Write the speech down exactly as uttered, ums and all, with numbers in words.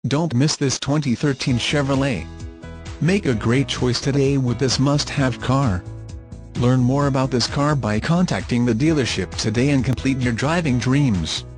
Don't miss this twenty thirteen Chevrolet. Make a great choice today with this must-have car. Learn more about this car by contacting the dealership today and complete your driving dreams.